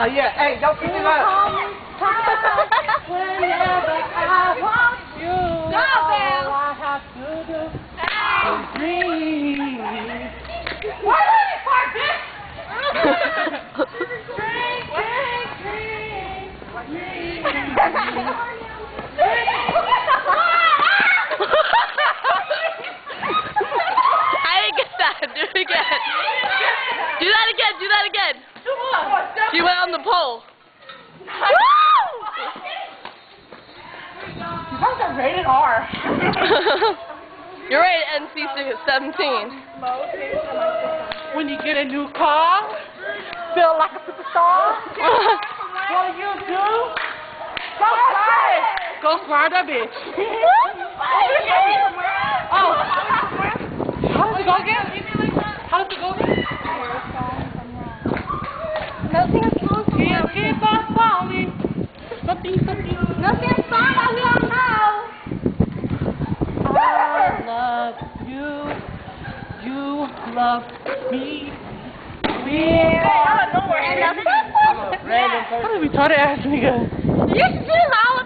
Yeah. Hey, don't pick it up. Whenever I want you, all I have to do is dream. Why did you park this? Drink, drink, drink, drink. I didn't get that. Do it again. Do that again. Do that again. You went on the pole. You guys are rated R. You're rated NC-17. When you get a new car, feel like a superstar. What do you do? Go fly it. Go fly that bitch. Oh. How does it go again? How does it go again? Nothing is wrong. Can't keep on falling. Something. Nothing's wrong. We all know. I love you. You love me. Out of nowhere. How did we try to ask nigga? You should do